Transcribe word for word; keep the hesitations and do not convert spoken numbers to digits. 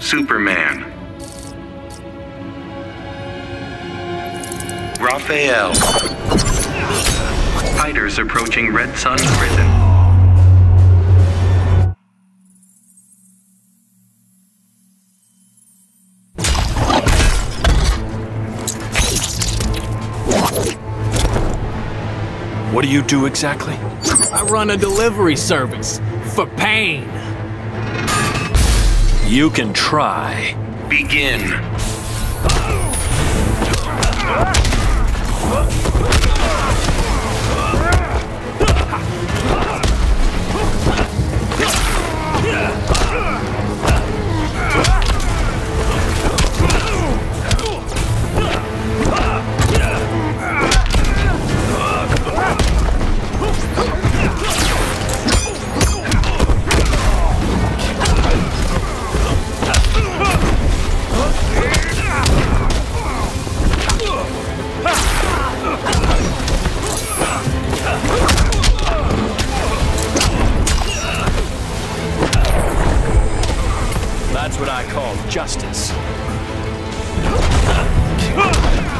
Superman. Raphael. Fighters approaching Red Sun prison. What do you do exactly? I run a delivery service for pain. You can try. Begin. That's what I call justice.